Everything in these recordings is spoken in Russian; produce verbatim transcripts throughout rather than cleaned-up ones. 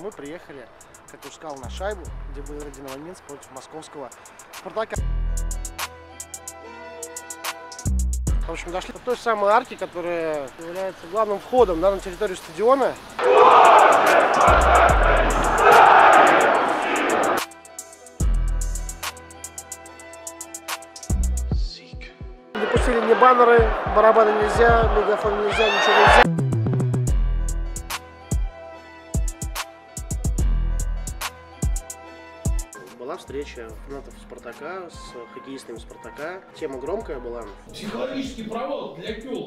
мы приехали, как я уже сказал, на шайбу, где был Динамо Минск против московского Спартака. В общем, дошли до той самой арки, которая является главным входом, да, на территорию стадиона. Не пустили ни баннеры, барабаны нельзя, мегафон нельзя, ничего нельзя. Была встреча фанатов Спартака с хоккеистами Спартака. Тема громкая была. Психологический провал для тёлок.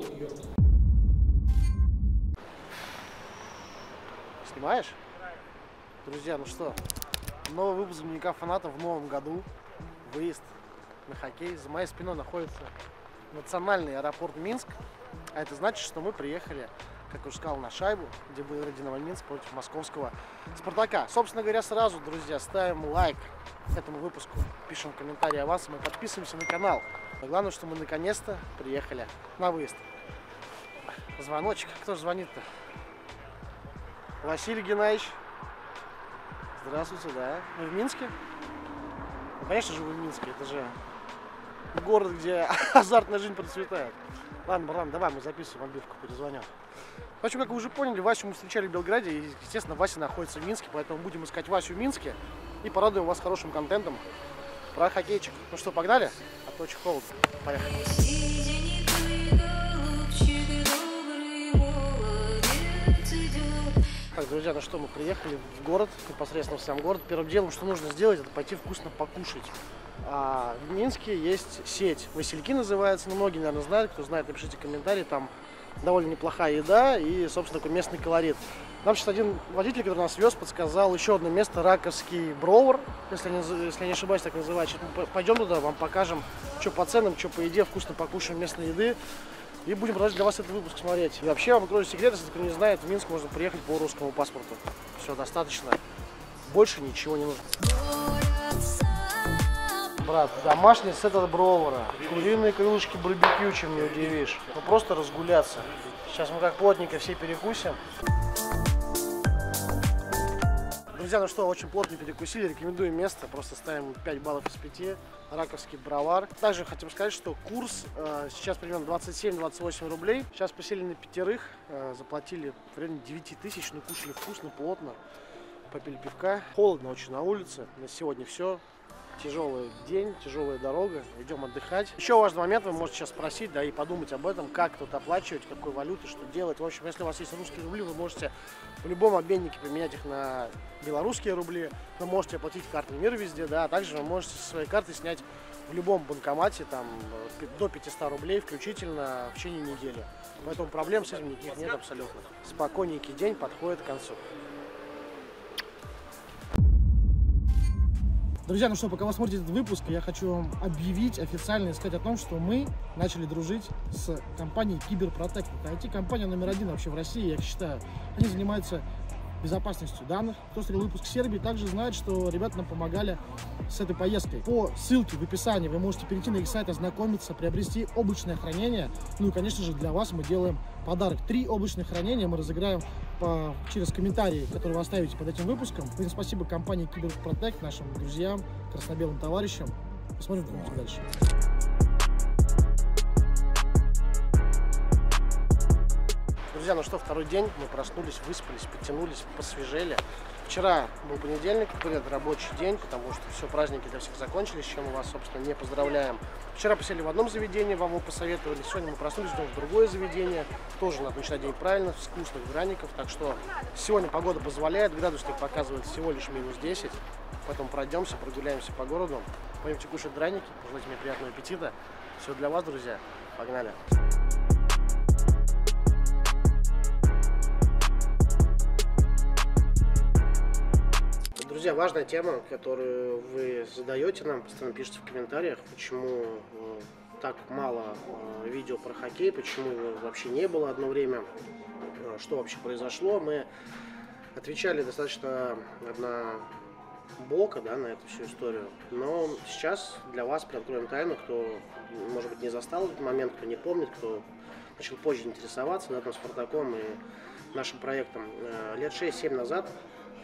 Снимаешь? Друзья, ну что, новый выпуск дневника фанатов в новом году. Выезд на хоккей. За моей спиной находится национальный аэропорт Минск. А это значит, что мы приехали, как я уже сказал, на шайбу, где был Динамо Минск против московского Спартака. Собственно говоря, сразу, друзья, ставим лайк этому выпуску, пишем комментарии о вас, и мы подписываемся на канал. Но главное, что мы наконец-то приехали на выезд. Звоночек. Кто же звонит-то? Василий Геннадьевич. Здравствуйте, да. Вы в Минске? Ну, конечно же, вы в Минске. Это же город, где азартная жизнь процветает. Ладно, Барлан, давай мы записываем отбивку, перезвоню. В общем, как вы уже поняли, Васю мы встречали в Белграде, и, естественно, Вася находится в Минске, поэтому будем искать Васю в Минске и порадуем вас хорошим контентом про хоккейчик. Ну что, погнали? А то очень холодно. Поехали. Так, друзья, ну что, мы приехали в город, непосредственно в сам город. Первым делом, что нужно сделать, это пойти вкусно покушать. А в Минске есть сеть, Васильки называется, ну, многие, наверное, знают, кто знает, напишите комментарии, там довольно неплохая еда и, собственно, такой местный колорит. Нам сейчас один водитель, который нас вез, подсказал еще одно место, Раковский Бровар, если не, если не ошибаюсь, так называется. Мы пойдем туда, вам покажем, что по ценам, что по еде, вкусно покушаем местной еды. И будем продолжать для вас этот выпуск смотреть. И вообще, вам открою секрет, если кто не знает, в Минск можно приехать по русскому паспорту. Все, достаточно. Больше ничего не нужно. Брат, домашний сет от Бровара. Куриные крылышки барбекю, чем не удивишь. Ну просто разгуляться. Сейчас мы как плотненько все перекусим. Друзья, ну что, очень плотно перекусили, рекомендую место, просто ставим пять баллов из пяти. Раковский Бровар. Также хотим сказать, что курс э, сейчас примерно двадцать семь — двадцать восемь рублей. Сейчас посели на пятерых, э, заплатили в районе девяти тысяч, но кушали вкусно, плотно, попили пивка. Холодно очень на улице, на сегодня все. Тяжелый день, тяжелая дорога, идем отдыхать. Еще важный момент, вы можете сейчас спросить, да, и подумать об этом, как тут оплачивать, какой валютой, что делать. В общем, если у вас есть русские рубли, вы можете в любом обменнике поменять их на белорусские рубли. Вы можете оплатить картой МИР везде, да, а также вы можете со своей карты снять в любом банкомате там до пятисот рублей включительно в течение недели. Поэтому проблем с этим никаких нет абсолютно. Спокойненький день подходит к концу. Друзья, ну что, пока вы смотрите этот выпуск, я хочу вам объявить официально и сказать о том, что мы начали дружить с компанией Киберпротект. Это ай ти-компания номер один вообще в России, я считаю. Они занимаются безопасностью данных. Кто смотрел выпуск Сербии, также знает, что ребята нам помогали с этой поездкой. По ссылке в описании вы можете перейти на их сайт, ознакомиться, приобрести облачное хранение. Ну и, конечно же, для вас мы делаем подарок. Три облачных хранения мы разыграем по, через комментарии, которые вы оставите под этим выпуском. И спасибо компании Киберпротект, нашим друзьям, красно-белым товарищам. Посмотрим, как будет дальше. Друзья, ну что, второй день, мы проснулись, выспались, подтянулись, посвежели. Вчера был понедельник, был рабочий день, потому что все, праздники для всех закончились, с чем мы вас, собственно, не поздравляем. Вчера посели в одном заведении, вам его посоветовали. Сегодня мы проснулись, идем в другое заведение. Тоже надо начинать день правильно, с вкусных драников. Так что сегодня погода позволяет, градусник показывает всего лишь минус десять. Поэтому пройдемся, прогуляемся по городу. Пойдемте кушать драники, пожелайте мне приятного аппетита. Все для вас, друзья. Погнали! Друзья, важная тема, которую вы задаете нам, постоянно пишите в комментариях, почему э, так мало э, видео про хоккей, почему его вообще не было одно время, э, что вообще произошло. Мы отвечали достаточно однобоко, да, на эту всю историю, но сейчас для вас приоткроем тайну, кто, может быть, не застал этот момент, кто не помнит, кто начал позже интересоваться, да, там, Спартаком и нашим проектом. Э, лет шесть-семь назад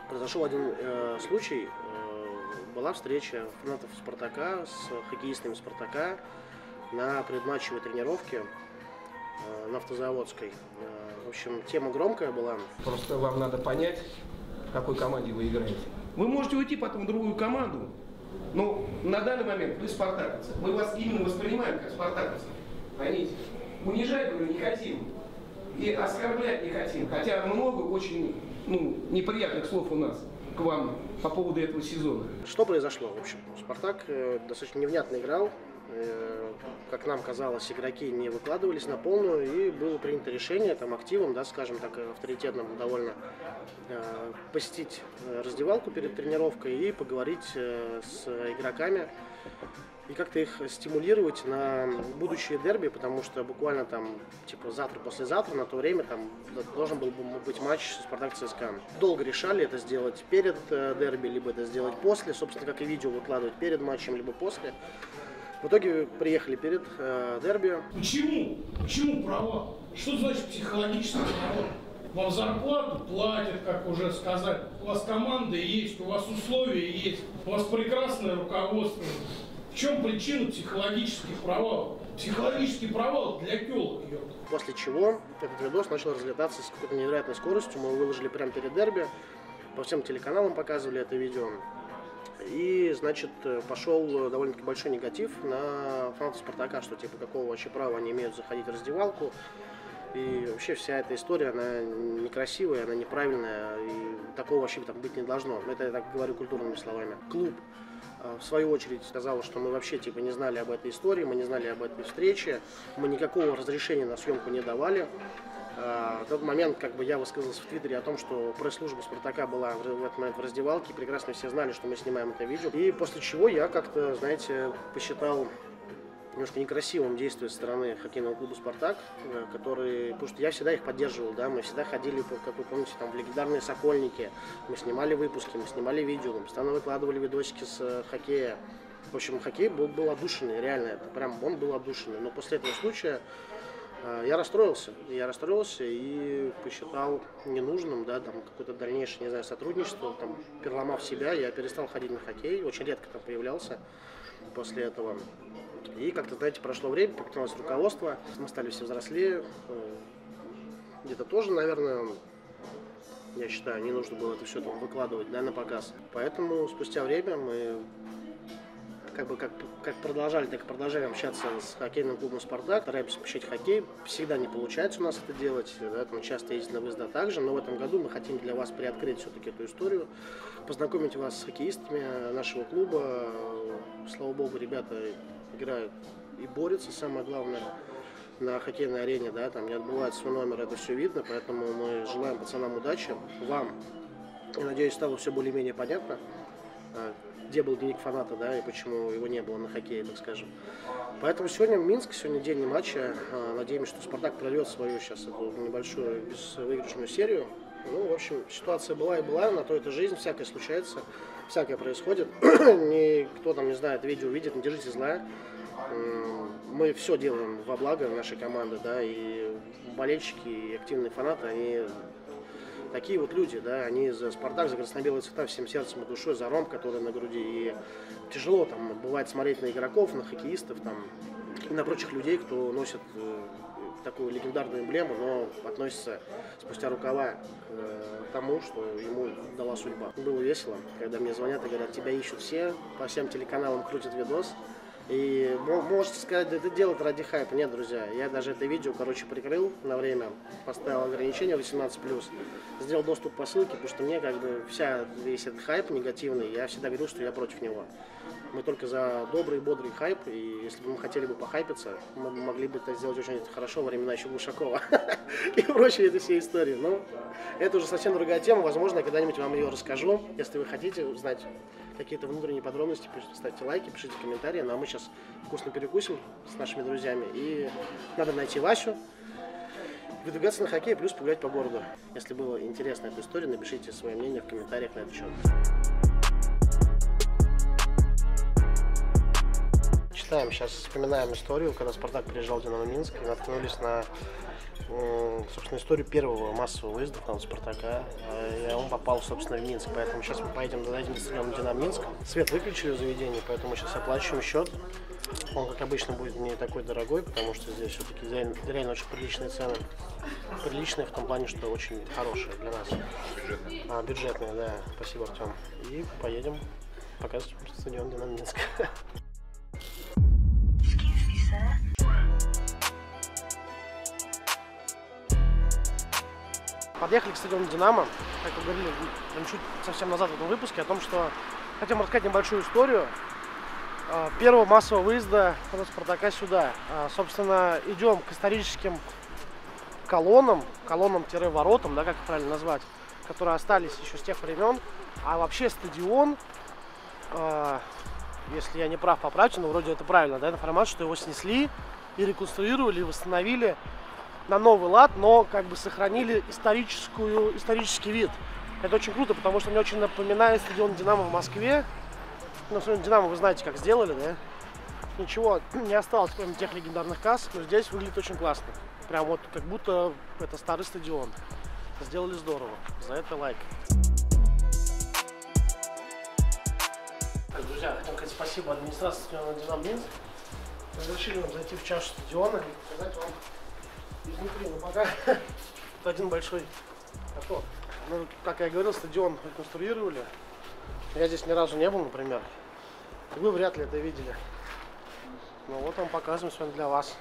Произошел один э, случай. Э, была встреча фанатов Спартака с хоккеистами Спартака на предматчевой тренировке э, на Автозаводской. Э, в общем, тема громкая была. Просто вам надо понять, в какой команде вы играете. Вы можете уйти потом в другую команду, но на данный момент вы спартаковцы. Мы вас именно воспринимаем как спартаковцев. Поймите, унижать мы не хотим и оскорблять не хотим. Хотя много очень ну, неприятных слов у нас к вам по поводу этого сезона. Что произошло? В общем, Спартак э, достаточно невнятно играл. Э, как нам казалось, игроки не выкладывались на полную, и было принято решение там активом, да, скажем так, авторитетным довольно, э, посетить раздевалку перед тренировкой и поговорить э, с игроками и как-то их стимулировать на будущее дерби, потому что буквально там, типа, завтра-послезавтра, на то время там должен был быть матч Спартак-ЦСКА. Долго решали это сделать перед э, дерби, либо это сделать после, собственно, как и видео выкладывать перед матчем, либо после. В итоге приехали перед э, дерби. Почему? Почему провал? Что значит психологический провал? Вам зарплату платят, как уже сказали. У вас команда есть, у вас условия есть, у вас прекрасное руководство. В чем причина психологических провалов? Психологический провал для кёлок. После чего этот видос начал разлетаться с какой-то невероятной скоростью. Мы его выложили прямо перед дерби. По всем телеканалам показывали это видео. И, значит, пошел довольно-таки большой негатив на фанатов Спартака, что типа какого вообще права они имеют заходить в раздевалку. И вообще вся эта история, она некрасивая, она неправильная, и такого вообще там быть не должно. Это я так говорю культурными словами. Клуб, в свою очередь, сказал, что мы вообще типа не знали об этой истории, мы не знали об этой встрече, мы никакого разрешения на съемку не давали. В тот момент как бы я высказался в Твиттере о том, что пресс-служба Спартака была в этот момент в раздевалке, прекрасно все знали, что мы снимаем это видео. И после чего я как-то, знаете, посчитал немножко некрасивым действие со стороны хоккейного клуба «Спартак», который, потому что я всегда их поддерживал, да, мы всегда ходили, как вы помните, там, в легендарные «Сокольники», мы снимали выпуски, мы снимали видео, мы постоянно выкладывали видосики с хоккея. В общем, хоккей был, был отдушенный, реально, это прям он был отдушенный. Но после этого случая э, я расстроился, я расстроился и посчитал ненужным, да, там, какое-то дальнейшее, не знаю, сотрудничество, там, переломав себя, я перестал ходить на хоккей, очень редко там появлялся после этого. И как-то, знаете, прошло время, поменялось руководство, мы стали все взрослее, где-то тоже, наверное, я считаю, не нужно было это все там выкладывать, да, на показ. Поэтому спустя время мы как бы как, как продолжали, так и продолжаем общаться с хоккейным клубом «Спартак», стараемся посещать хоккей, всегда не получается у нас это делать, да, там часто ездить на выезда также, но в этом году мы хотим для вас приоткрыть все-таки эту историю, познакомить вас с хоккеистами нашего клуба. Слава богу, ребята играют и борются, самое главное, на хоккейной арене, да, там не отбывает свой номер, это все видно, поэтому мы желаем пацанам удачи, вам, я надеюсь, стало все более-менее понятно, где был дневник фаната, да, и почему его не было на хоккее, так скажем. Поэтому сегодня Минск, сегодня день матча, надеемся, что «Спартак» пройдет свою сейчас эту небольшую безвыигрышную серию. Ну, в общем, ситуация была и была, на то это жизнь, всякое случается, всякое происходит. Никто там, не знает, видео видит, не держите зла. Мы все делаем во благо нашей команды, да, и болельщики, и активные фанаты, они такие вот люди, да, они за «Спартак», за красно-белые цвета всем сердцем и душой, за ромб, который на груди. И тяжело там бывает смотреть на игроков, на хоккеистов там, и на прочих людей, кто носит такую легендарную эмблему, но относится спустя рукава к тому, что ему дала судьба. Было весело, когда мне звонят и говорят, тебя ищут все, по всем телеканалам крутят видос. И можете сказать, да это делать ради хайпа. Нет, друзья, я даже это видео, короче, прикрыл на время, поставил ограничение восемнадцать плюс, сделал доступ по ссылке, потому что мне как бы вся, весь этот хайп негативный, я всегда говорил, что я против него. Мы только за добрый, бодрый хайп, и если бы мы хотели бы похайпиться, мы бы могли бы это сделать очень хорошо во времена еще Глушакова и прочие эти все истории. Но это уже совсем другая тема, возможно, я когда-нибудь вам ее расскажу. Если вы хотите узнать какие-то внутренние подробности, ставьте лайки, пишите комментарии. Ну а мы сейчас вкусно перекусим с нашими друзьями, и надо найти Васю, выдвигаться на хоккей, плюс погулять по городу. Если было интересно эта история, напишите свое мнение в комментариях на этот счет. Читаем, сейчас вспоминаем историю, когда «Спартак» приезжал в «Динамо Минск» и наткнулись на собственно, историю первого массового выезда в Спартака. И он попал, собственно, в Минск. Поэтому сейчас мы поедем дадим стадион «Динамо Минск». Свет выключили в заведении, поэтому сейчас оплачиваем счет. Он, как обычно, будет не такой дорогой, потому что здесь все-таки реально, реально очень приличные цены. Приличные в том плане, что очень хорошие для нас. Бюджетные. А, бюджетные, да. Спасибо, Артем. И поедем показывать стадион «Динамо Минск». Подъехали к стадиону «Динамо», как вы говорили чуть совсем назад в этом выпуске, о том, что хотим рассказать небольшую историю первого массового выезда «Спартака» сюда. Собственно, идем к историческим колоннам, колоннам-воротам, да, как их правильно назвать, которые остались еще с тех времен. А вообще стадион, если я не прав, поправьте, но вроде это правильно, да, информация, что его снесли и реконструировали, и восстановили на новый лад, но как бы сохранили историческую, исторический вид. Это очень круто, потому что мне очень напоминает стадион «Динамо» в Москве. Ну, стадион «Динамо» вы знаете, как сделали, да? Ничего не осталось, кроме тех легендарных касс, но здесь выглядит очень классно. Прям вот как будто это старый стадион. Сделали здорово. За это лайк. Так, друзья, хотим сказать спасибо администрации стадиона «Динамо Минск». Разрешили нам зайти в чашу стадиона и показать вам изнутри. Ну, пока тут один большой каток. Ну, как я и говорил, стадион реконструировали. Я здесь ни разу не был, например. Вы вряд ли это видели. Ну вот вам показываем сегодня для вас.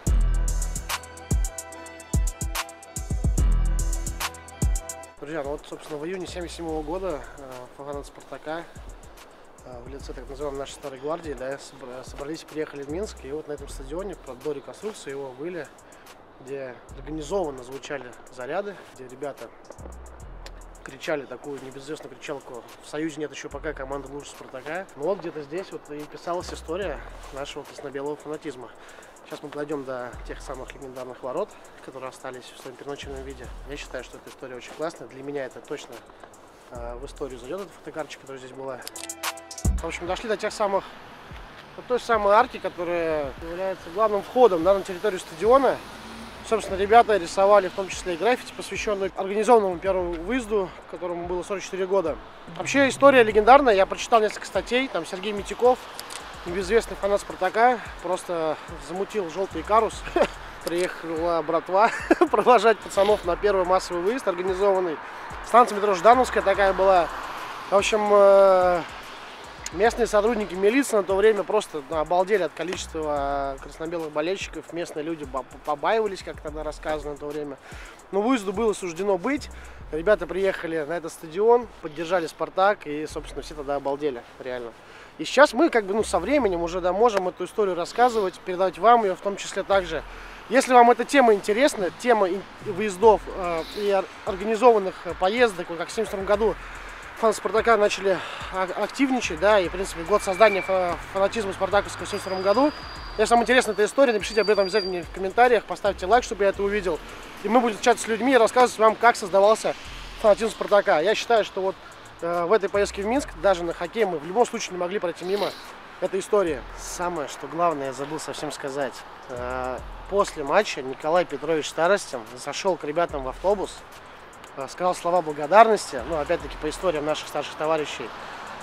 Друзья, ну вот, собственно, в июне семьдесят седьмого года фанаты «Спартака» в лице так называемой нашей старой гвардии, да, собрались, приехали в Минск. И вот на этом стадионе, до реконструкции его были, где организованно звучали заряды, где ребята кричали такую небезызвестную кричалку: в Союзе нет еще пока команды лучше «Спартака». Но вот где-то здесь вот и писалась история нашего красно-белого фанатизма. Сейчас мы дойдем до тех самых легендарных ворот, которые остались в своем первоначальном виде. Я считаю, что эта история очень классная. Для меня это точно э, в историю зайдет, эта фотокарточка, которая здесь была. В общем, дошли до тех самых, до той самой арки, которая является главным входом, да, на территорию стадиона. Собственно, ребята рисовали в том числе и граффити, посвященную организованному первому выезду, которому было сорок четыре года. Вообще история легендарная, я прочитал несколько статей, там Сергей Митяков, небезызвестный фанат «Спартака», просто замутил желтый карус, приехала братва провожать пацанов на первый массовый выезд организованный. Станция метро Ждановская такая была. В общем, местные сотрудники милиции на то время просто ну, обалдели от количества красно-белых болельщиков. Местные люди побаивались, как тогда рассказывали на то время. Но выезду было суждено быть. Ребята приехали на этот стадион, поддержали «Спартак», и, собственно, все тогда обалдели, реально. И сейчас мы, как бы, ну, со временем уже да, можем эту историю рассказывать, передавать вам ее в том числе также. Если вам эта тема интересна, тема выездов э, и организованных поездок, как в семьдесят втором году фанаты «Спартака» начали активничать, да, и, в принципе, год создания фанатизма спартаковского в семьдесят втором году. Если вам интересна эта история, напишите об этом обязательно в комментариях, поставьте лайк, чтобы я это увидел. И мы будем общаться с людьми и рассказывать вам, как создавался фанатизм «Спартака». Я считаю, что вот э, в этой поездке в Минск, даже на хоккей, мы в любом случае не могли пройти мимо этой истории. Самое, что главное, я забыл совсем сказать. Э, после матча Николай Петрович Старостин зашел к ребятам в автобус, сказал слова благодарности, ну, опять-таки, по историям наших старших товарищей.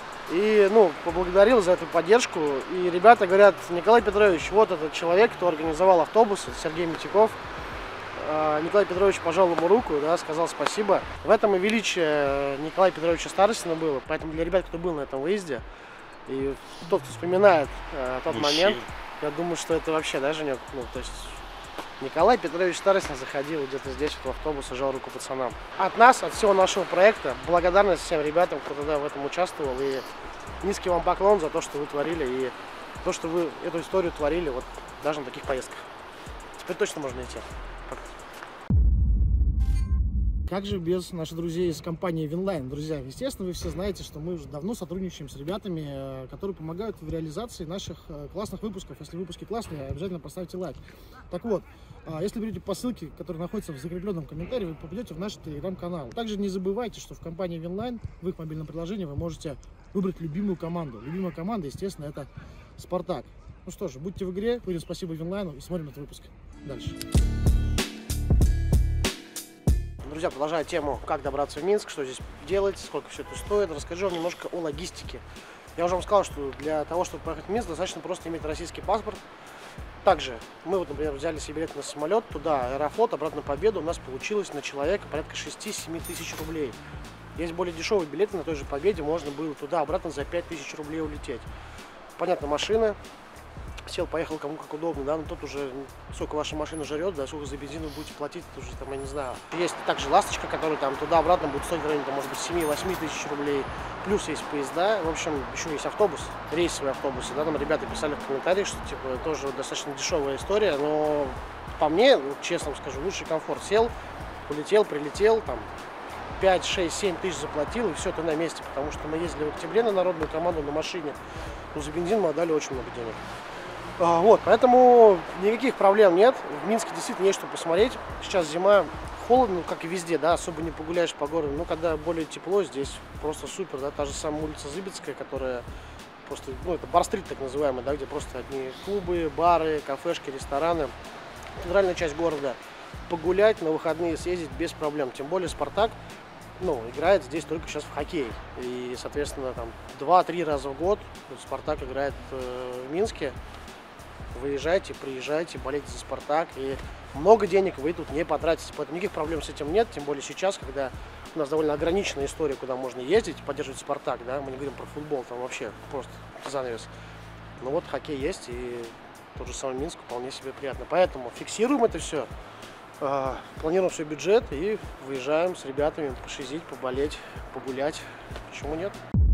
И, ну, поблагодарил за эту поддержку. И ребята говорят: Николай Петрович, вот этот человек, кто организовал автобус, Сергей Митяков. Николай Петрович пожал ему руку, да, сказал спасибо. В этом и величие Николая Петровича Старостина было. Поэтому для ребят, кто был на этом выезде, и тот, кто вспоминает э, тот Мужчин. момент, я думаю, что это вообще, да, Женек? Ну, то есть Николай Петрович Старостин заходил где-то здесь, в автобус, и жал руку пацанам. От нас, от всего нашего проекта, благодарность всем ребятам, кто тогда в этом участвовал. И низкий вам поклон за то, что вы творили, и то, что вы эту историю творили вот даже на таких поездках. Теперь точно можно идти. Как же без наших друзей из компании Винлайн, друзья? Естественно, вы все знаете, что мы уже давно сотрудничаем с ребятами, которые помогают в реализации наших классных выпусков. Если выпуски классные, обязательно поставьте лайк. Так вот, если берете по ссылке, которая находится в закрепленном комментарии, вы попадете в наш телеграм-канал. Также не забывайте, что в компании Винлайн, в их мобильном приложении, вы можете выбрать любимую команду. Любимая команда, естественно, это «Спартак». Ну что же, будьте в игре, говорим спасибо Винлайну и смотрим этот выпуск дальше. Друзья, продолжая тему, как добраться в Минск, что здесь делать, сколько все это стоит, расскажу вам немножко о логистике. Я уже вам сказал, что для того, чтобы поехать в Минск, достаточно просто иметь российский паспорт. Также мы, вот, например, взяли себе билет на самолет, туда, Аэрофлот, обратно Победу, у нас получилось на человека порядка шести-семи тысяч рублей. Есть более дешевые билеты на той же Победе, можно было туда-обратно за пять тысяч рублей улететь. Понятно, машина. Сел, поехал, кому как удобно, да, но тут уже сколько ваша машина жрет, да, сколько за бензин вы будете платить, это уже там, я не знаю. Есть также «Ласточка», которая там туда-обратно будет стоить в районе, там, может быть, семи-восьми тысяч рублей. Плюс есть поезда, в общем, еще есть автобус, рейсовые автобусы, да, там ребята писали в комментариях, что, типа, тоже достаточно дешевая история, но по мне, честно вам скажу, лучший комфорт. Сел, улетел, прилетел, там, пять, шесть, семь тысяч заплатил, и все, ты на месте, потому что мы ездили в октябре на народную команду на машине, но за бензин мы отдали очень много денег. Вот, поэтому никаких проблем нет. В Минске действительно есть что посмотреть. Сейчас зима, холодно, как и везде, да, особо не погуляешь по городу. Но когда более тепло, здесь просто супер, да, та же самая улица Зыбецкая, которая просто, ну, это бар-стрит так называемый, да, где просто одни клубы, бары, кафешки, рестораны. Центральная часть города. Погулять, на выходные съездить без проблем. Тем более «Спартак», ну, играет здесь только сейчас в хоккей. И, соответственно, там два-три раза в год «Спартак» играет э, в Минске. Выезжайте, приезжайте, болейте за «Спартак», и много денег вы тут не потратите, поэтому никаких проблем с этим нет, тем более сейчас, когда у нас довольно ограниченная история, куда можно ездить, поддерживать «Спартак», да, мы не говорим про футбол, там вообще просто занавес. Но вот хоккей есть, и тот же самый Минск вполне себе приятно, поэтому фиксируем это все, э, планируем свой бюджет и выезжаем с ребятами пошизить, поболеть, погулять, почему нет?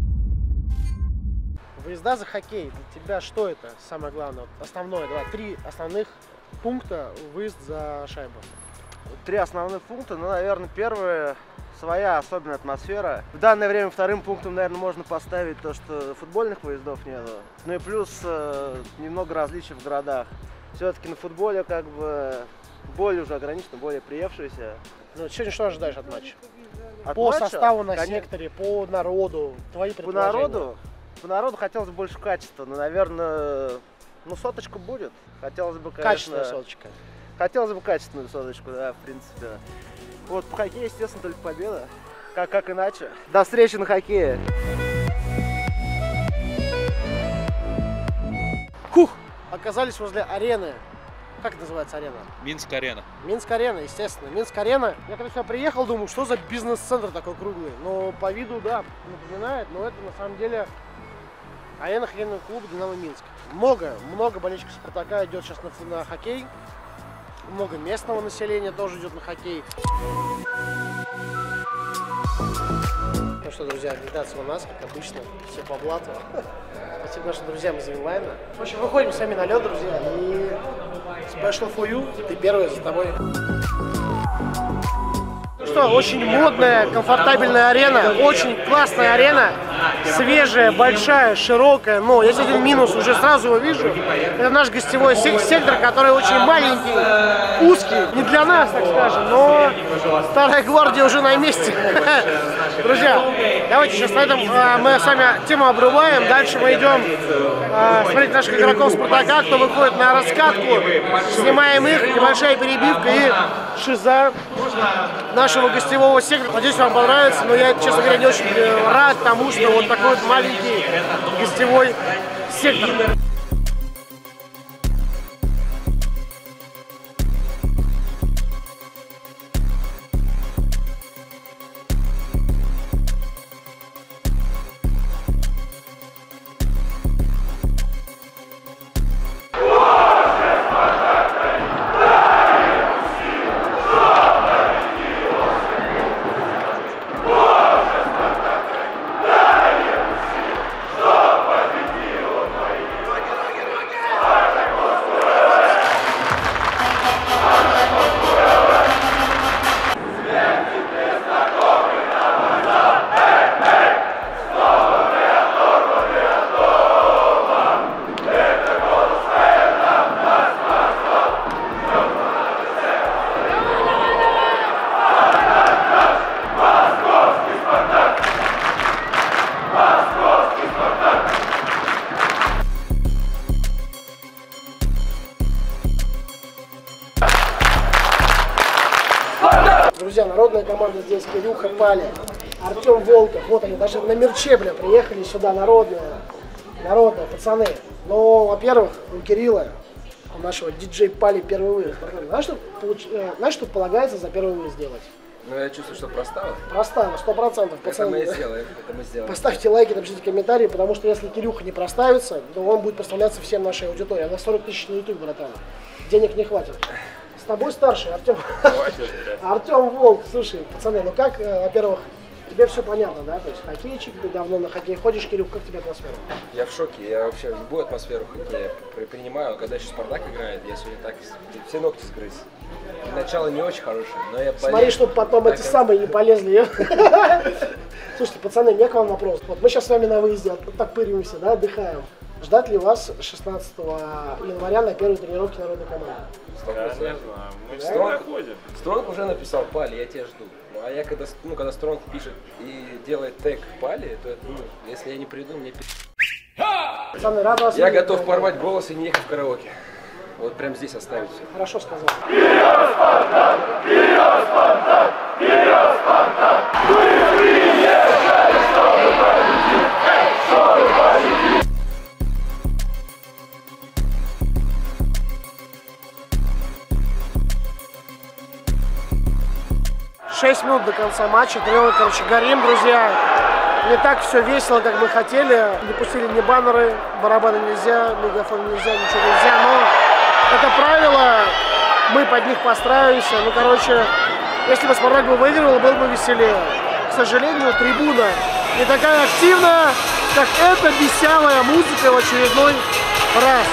Выезда за хоккей, для тебя что это самое главное? Основное, давай, три основных пункта выезд за шайбу. Три основных пункта, ну, наверное, первое, своя особенная атмосфера. В данное время вторым пунктом, наверное, можно поставить то, что футбольных выездов нету. Ну и плюс э, немного различий в городах. Все-таки на футболе как бы более уже ограничено, более приевшиеся. Ну, сегодня что ожидаешь от матча? От по матча, составу на конечно, секторе, по народу, твои по предположения? народу, по народу хотелось бы больше качества, но, наверное, ну, соточка будет. Хотелось бы, конечно... Качественная соточка. Хотелось бы качественную соточку, да, в принципе. Вот по хоккею, естественно, только победа. Как, как иначе. До встречи на хоккее. Хух! Оказались возле арены. Как это называется арена? Минск-арена. Минск-арена, естественно. Минск-арена. Я когда сюда приехал, думаю, что за бизнес-центр такой круглый. Но по виду, да, напоминает, но это на самом деле арена хоккейного клуба «Динамо Минск». Много, много болельщиков «Спартака» идет сейчас на, на хоккей. Много местного населения тоже идет на хоккей. Ну что, друзья, агитация у нас, как обычно, все по блату. Спасибо нашим друзьям из Винлайна. В общем, выходим сами на лед, друзья, и special for you, ты первый, за тобой. Ну что, очень модная, комфортабельная арена, очень классная арена, свежая, большая, широкая, но есть один минус, уже сразу его вижу, это наш гостевой сектор, который очень маленький, узкий, не для нас, так скажем, но Старая Гвардия уже на месте. Друзья, давайте сейчас на этом мы с вами тему обрываем, дальше мы идем смотреть наших игроков «Спартака», кто выходит на раскатку, снимаем их, небольшая перебивка и шиза нашего гостевого сектора. Надеюсь, вам понравится, но я, честно говоря, не очень рад тому, что вот такой вот маленький гостевой сектор. Друзья, народная команда здесь, Кирюха, Паля, Артем Волков. Вот они, даже на мерче, бля, приехали сюда, народная. Народная, пацаны. Но, во-первых, у Кирилла, у нашего диджей Пали первый выезд. Знаешь, что, получ... Знаешь, что полагается за первый выезд сделать? Ну, я чувствую, что простава. Простава, сто процентов, пацаны. Это мы сделаем, это мы сделаем. Поставьте лайки, напишите комментарии, потому что если Кирюха не проставится, то он будет представляться всем нашей аудитории. А на сорок тысяч на YouTube, братан. Денег не хватит. С тобой старший, Артем. Артем Волк, слушай, пацаны, ну как, во-первых, тебе все понятно, да? То есть хоккейчик, ты давно на хоккей ходишь, Кирюх, как тебе атмосфера? Я в шоке, я вообще любую атмосферу хоккея принимаю. Когда еще Спартак играет, я сегодня так все ногти сгрыз. Начало не очень хорошее, но я болею. Смотри, чтобы потом эти самые не полезли. Слушайте, пацаны, у меня к вам вопрос. Вот мы сейчас с вами на выезде оттопыриваемся, да, отдыхаем. Ждать ли вас шестнадцатого января на первой тренировке народной команды? Конечно, мы Стронг, Стронг уже написал: Пали, я тебя жду. А я когда, ну, когда Стронг пишет и делает тег Пали, то это, ну, если я не приду, мне пи***. Пацаны, рад вас Я видеть. готов порвать голос и не ехать в караоке. Вот прям здесь оставить все. Хорошо сказал. шесть минут до конца матча, тренер, короче, горим, друзья. Не так все весело, как мы хотели. Не пустили ни баннеры, барабаны нельзя, мегафон нельзя, ничего нельзя. Но это правило, мы под них подстраиваемся. Ну, короче, если бы Спартак бы выигрывал, было бы веселее. К сожалению, трибуна не такая активная, как эта бесявая музыка в очередной раз.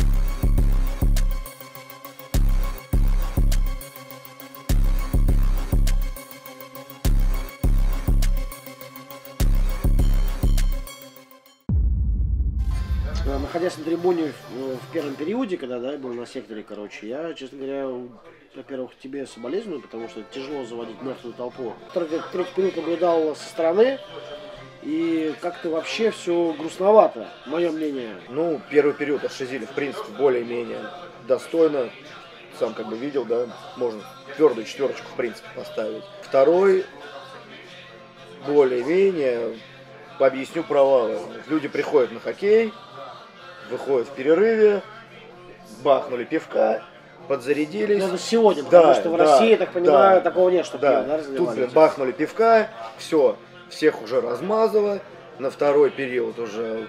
Находясь на трибуне в, в первом периоде, когда да, был на секторе, короче, я, честно говоря, во-первых, тебе соболезную, потому что тяжело заводить мертвую толпу. Третий, третий период наблюдал со стороны, и как-то вообще все грустновато, мое мнение. Ну, первый период от Шизили, в принципе, более-менее достойно. Сам как бы видел, да, можно твердую четверочку, в принципе, поставить. Второй, более-менее, объясню провалы. Люди приходят на хоккей, выходят в перерыве, бахнули пивка, подзарядились. Это сегодня, потому да, что в да, России, я так понимаю, да, такого нет, что да. пиво, да, Тут, блин, бахнули пивка, все, всех уже размазало, на второй период уже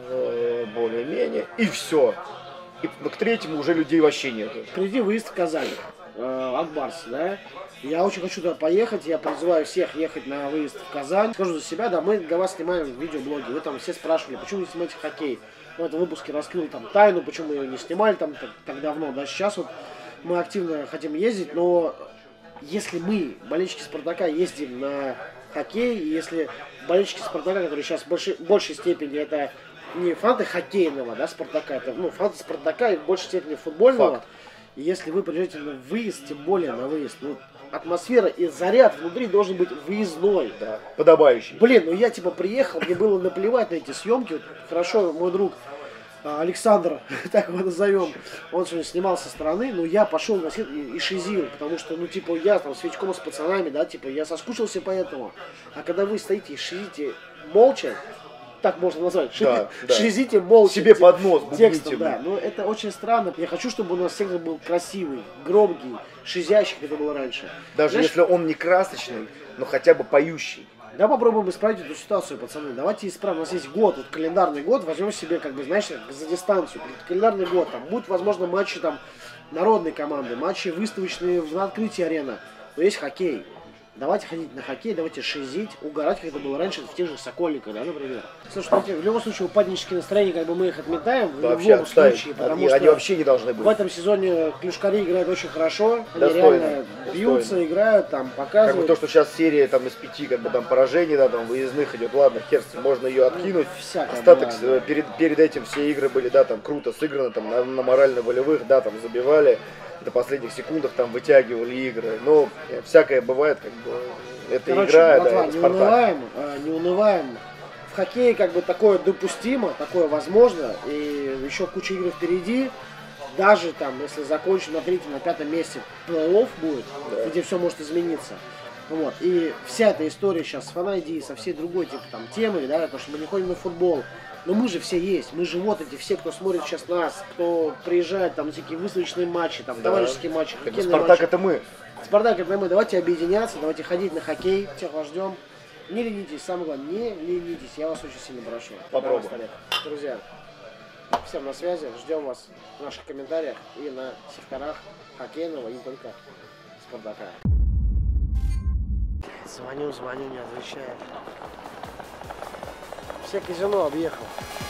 э, более-менее, и все. И к третьему уже людей вообще нету. Впереди выезд в Казань, э, Акбарс, да? Я очень хочу туда поехать, я призываю всех ехать на выезд в Казань. Скажу за себя, да, мы для вас снимаем видеоблоги, вы там все спрашивали, почему не снимаете хоккей. В этом выпуске раскрыл там тайну, почему мы ее не снимали там так, так давно, да, сейчас вот мы активно хотим ездить, но если мы, болельщики Спартака, ездим на хоккей, и если болельщики Спартака, которые сейчас в большей, большей степени это не фанаты хоккейного, да, Спартака, это, ну, фанаты Спартака и в большей степени футбольного, факт. И если вы приезжаете на выезд, тем более на выезд, ну, атмосфера и заряд внутри должен быть выездной. Да, подобающий. Блин, ну я типа приехал, мне было наплевать на эти съемки. Вот, хорошо, мой друг Александр, так его назовем, он сегодня снимал со стороны, но я пошел на свет и, и шизил, потому что, ну, типа, я там с Вячком, с пацанами, да, типа, я соскучился по этому. А когда вы стоите и шизите молча, так можно назвать, да, шизите да. молча. Себе под нос текстом, да. Но это очень странно. Я хочу, чтобы у нас сектор был красивый, громкий, шизящий, как это было раньше. Даже знаешь, если он не красочный, но хотя бы поющий. Да, попробуем исправить эту ситуацию, пацаны. Давайте исправим. У нас есть год, вот календарный год, возьмем себе, как бы, знаешь, за дистанцию. Календарный год, там будут, возможно, матчи там народной команды, матчи выставочные на открытии арены. Но есть хоккей. Давайте ходить на хоккей, давайте шизить, угорать, как это было раньше в тех же Сокольниках, да, например. Слушай, в любом случае, упаднические настроения, как бы мы их отметаем, в да, любом случае, потому они, что они вообще не должны быть. В этом сезоне клюшкари играют очень хорошо, они достойно, реально бьются, достойно. Играют, там, показывают. Как бы то, что сейчас серия там из пяти, как бы там поражений, да, там выездных идет, ладно, хер с ним, можно ее откинуть. Ну, остаток, была, перед, перед этим все игры были, да, там круто сыграны, там на, на морально-волевых, да, там забивали, до последних секундах там вытягивали игры, но всякое бывает, как бы. Это Короче, игра, братва, да, не унываем, не унываем. В хоккее как бы такое допустимо, такое возможно, и еще куча игр впереди. Даже там, если закончим на третьем, на пятом месте, плей-офф будет, да. Где все может измениться. Вот. И вся эта история сейчас с Fan ай ди, со всей другой типа, там, темой, да, потому что мы не ходим на футбол. Но мы же все есть, мы же вот эти все, кто смотрит сейчас нас, кто приезжает там на всякие выставочные матчи, там, да. товарищеские матчи, хоккейные Спартак матчи. это мы. Спартак это мы, давайте объединяться, давайте ходить на хоккей, всех вас ждем. Не ленитесь, самое главное, не ленитесь, я вас очень сильно прошу. Попробуем. Друзья, всем на связи, ждем вас в наших комментариях и на севкарах хоккейного и не только Спартака. Звоню, звоню, не отвечает. Все казино объехал.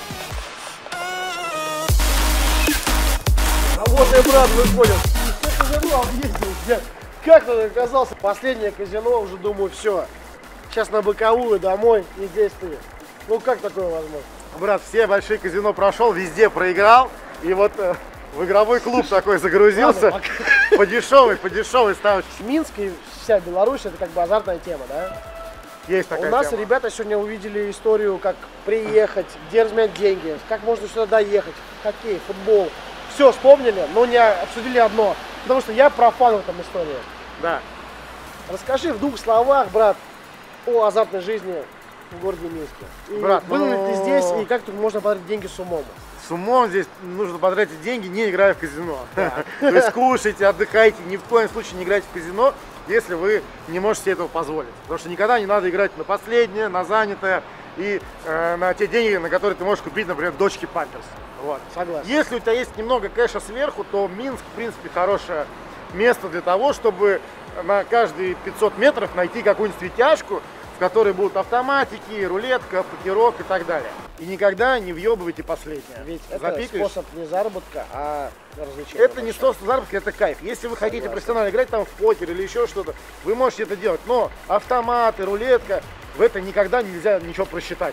А вот и брат выходит. Все казино объездил. Я как тут оказался? Последнее казино, уже думаю, все. Сейчас на боковую домой, и здесь ты. Ну как такое возможно? Брат, все большие казино прошел, везде проиграл. И вот э, в игровой клуб такой загрузился. По дешевой, по дешевой ставочке. Минск и вся Беларусь это как бы азартная тема, да? Есть такая У нас тема. ребята сегодня увидели историю, как приехать, где разменять деньги, как можно сюда доехать, хоккей, футбол. Все вспомнили, но не обсудили одно. Потому что я профан в этом истории. Да. Расскажи в двух словах, брат, о азартной жизни в городе Минске. И Брат, был ли ну... ты здесь и как тут можно потратить деньги с умом? С умом здесь нужно потратить деньги, не играя в казино. То есть кушайте, отдыхайте, ни в коем случае не играйте в казино, если вы не можете себе этого позволить. Потому что никогда не надо играть на последнее, на занятое и э, на те деньги, на которые ты можешь купить, например, дочке памперс. Вот. Согласен. Если у тебя есть немного кэша сверху, то Минск, в принципе, хорошее место для того, чтобы на каждые пятьсот метров найти какую-нибудь светяшку, в которой будут автоматики, рулетка, покерок и так далее. И никогда не въебывайте последнее. Ведь это Запикаешь? способ не заработка, а развлечения. Это не способ заработка, это кайф. Если вы хотите Согласен. профессионально играть там в покер или еще что-то, вы можете это делать. Но автоматы, рулетка, в это никогда нельзя ничего просчитать.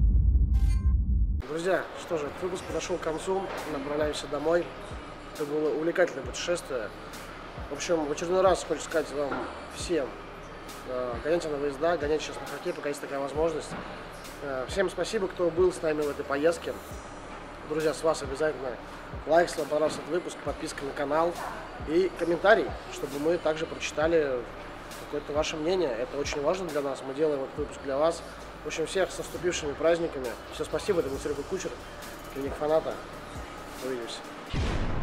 Друзья, что же, выпуск подошел к концу, направляемся домой. Это было увлекательное путешествие. В общем, в очередной раз хочу сказать вам всем, э, гоняйте на выезда, гоняйте сейчас на хоккей, пока есть такая возможность. Э, всем спасибо, кто был с нами в этой поездке. Друзья, с вас обязательно лайк, если вам понравился этот выпуск, подписка на канал и комментарий, чтобы мы также прочитали какое-то ваше мнение. Это очень важно для нас, мы делаем этот выпуск для вас. В общем, всех с наступившими праздниками. Все, спасибо, это был Серега Кучер, клиник фаната. Увидимся.